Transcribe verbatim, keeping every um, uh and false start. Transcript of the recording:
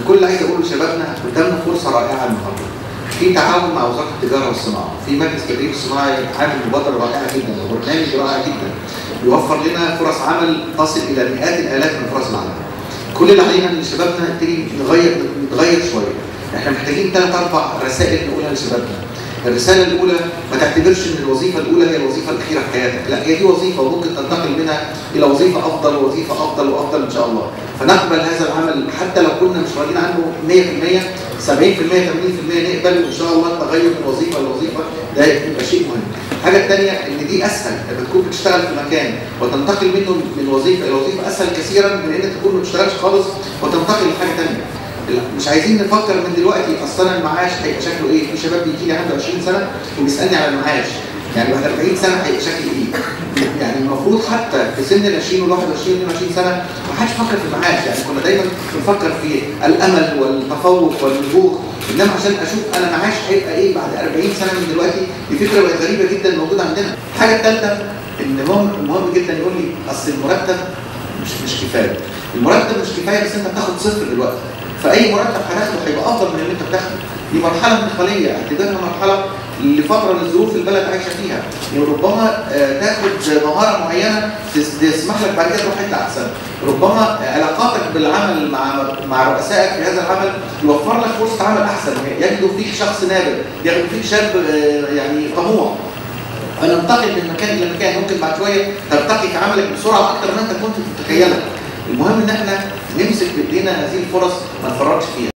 كل اللي عايز اقوله لشبابنا قدامنا فرصه رائعه النهارده. في تعاون مع وزاره التجاره والصناعه، في مجلس التدريب الصناعي عامل مبادره رائعه جدا وبرنامج رائع جدا بيوفر لنا فرص عمل تصل الى مئات الالاف من فرص العمل. كل اللي علينا ان شبابنا نبتدي نغير نتغير شويه. احنا محتاجين ثلاث اربع رسائل نقولها لشبابنا. الرساله الاولى، ما تعتبرش ان الوظيفه الاولى هي الوظيفه الاخيره في حياتك، لا هي دي وظيفه وممكن تنتقل منها الى وظيفه افضل ووظيفه افضل وافضل ان شاء الله. فنقبل هذا العمل حتى لو كنا مش راضيين عنه مية في المية، سبعين في المية ثمانين في المية نقبل، وان شاء الله التغير من وظيفه لوظيفه ده يبقى شيء مهم. الحاجه الثانيه ان دي اسهل، لما تكون بتشتغل في مكان وتنتقل منه من وظيفه الى وظيفه اسهل كثيرا من انك تكون ما بتشتغلش خالص وتنتقل لحاجه ثانيه. مش عايزين نفكر من دلوقتي اصل انا المعاش هيبقى شكله ايه؟ في شباب بيجي لي عنده عشرين سنه وبيسالني على المعاش، يعني بعد أربعين سنه هيبقى شكل ايه؟ يعني المفروض حتى في سن ال عشرين وال واحد وعشرين واثنين وعشرين سنه ما حدش فكر في المعاش، يعني كنا دايما بنفكر في الامل والتفوق والنبوغ، انما عشان اشوف انا معاش هيبقى ايه بعد أربعين سنه من دلوقتي، دي فكره بقت غريبه جدا موجوده عندنا. الحاجه الثالثه ان مهم مهم جدا يقول لي اصل المرتب مش مش كفايه. المرتب مش كفايه بس انت بتاخد صفر دلوقتي. فاي مرتب هتاخده هيبقى افضل من اللي انت بتاخده. دي مرحله انتقاليه، اعتبرها مرحله لفتره للظروف البلد عايشه فيها، يعني ربما تاخد مهاره معينه تسمح لك بعد كده تروح حته احسن، ربما علاقاتك بالعمل مع مع رؤسائك في هذا العمل يوفر لك فرصه عمل احسن، يجدوا فيك شخص نابل، يجدوا فيك شاب يعني طموح. فننتقل من مكان الى مكان، ممكن بعد شويه ترتقي في عملك بسرعه اكثر ما انت كنت تتخيلها. المهم ان احنا نمسك بايدينا هذه الفرص ما نفرطش فيها.